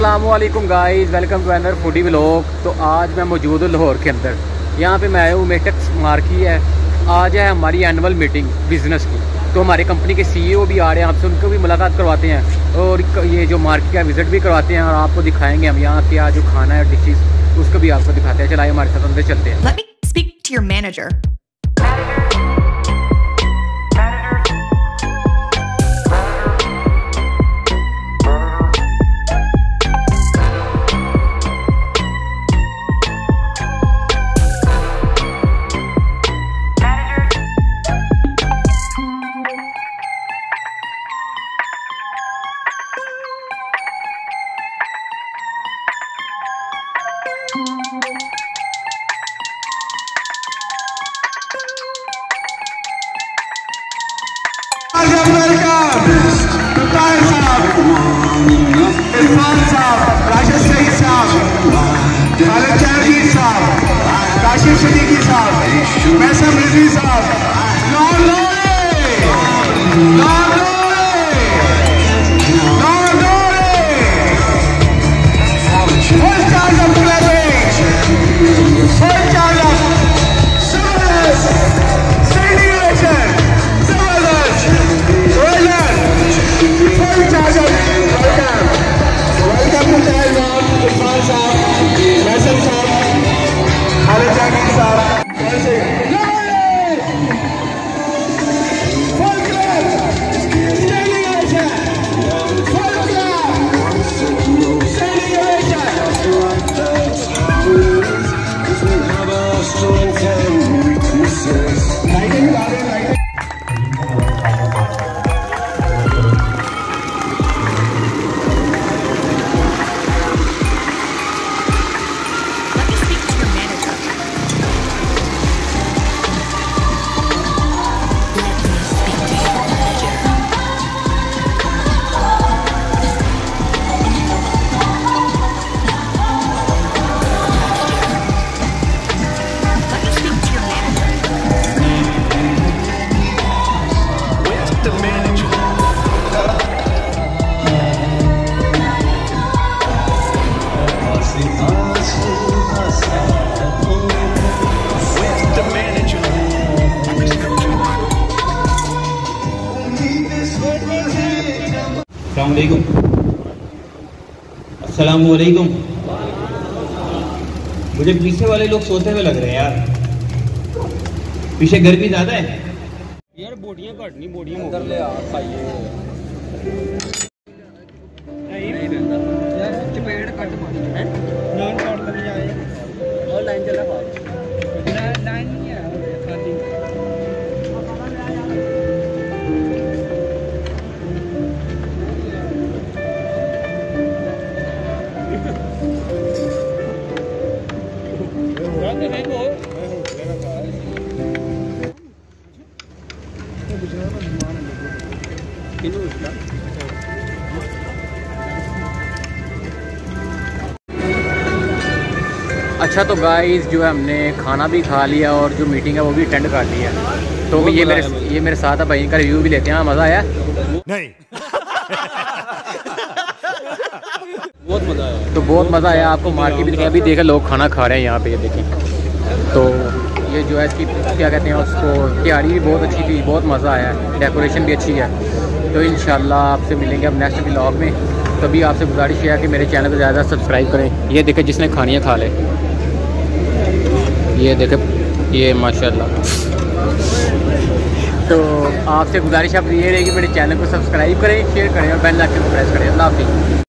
अस्सलामुअलैकुम guys, welcome to another foodie vlog. तो आज मैं मौजूद हूँ लाहौर के अंदर। यहाँ पे मैं आया हूँ, मेटेक्स मार्की है। आज है हमारी एनुअल मीटिंग बिज़नेस की। तो हमारी कंपनी के CEO भी आ रहे हैं, आपसे उनको भी मुलाकात करवाते हैं और ये जो मार्केट का विज़िट भी करवाते हैं और आपको दिखाएंगे हम यहाँ क्या जो खाना है डिशेज़ उसको भी आपको दिखाते हैं। चलाइए हमारे साथ अंदर चलते हैं। Let me speak to your manager. अस्सलामुअलैकुम। मुझे पीछे वाले लोग सोते हुए लग रहे हैं यार। पीछे गर्मी ज्यादा है यार। बोटियां घट नहीं, बोटियां कर ले यार। चपेट कट है नॉन शॉट कर जाए और लाइन चला लाइन नहीं है खाली। अच्छा तो गाइस जो है हमने खाना भी खा लिया और जो मीटिंग है वो भी अटेंड कर ली है। तो ये मेरे साथ है भाई, इनका रिव्यू भी लेते हैं। मज़ा आया? नहीं बहुत मज़ा आया। तो बहुत मज़ा आया। आपको मार्केट भी दिखाया, अभी देखा लोग खाना खा रहे हैं यहाँ पे, ये देखें। तो ये जो है इसकी क्या कहते हैं उसको, तैयारी भी बहुत अच्छी थी, बहुत मज़ा आया, डेकोरेशन भी अच्छी है। तो इंशाल्लाह आपसे मिलेंगे अब नेक्स्ट व्लॉग में। तभी आपसे गुजारिश है कि मेरे चैनल को ज़्यादा सब्सक्राइब करें। ये देखें जिसने खानी है खा ले, ये देखें, ये माशाल्लाह। तो आपसे गुजारिश आप ये रहेगी मेरे चैनल को सब्सक्राइब करें, शेयर करें और बेल आइकन को प्रेस करें। अल्लाह हाफ़िज़।